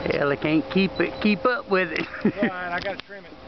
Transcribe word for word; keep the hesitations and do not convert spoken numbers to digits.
Hell, I can't keep it, keep up with it. It's alright, I gotta trim it.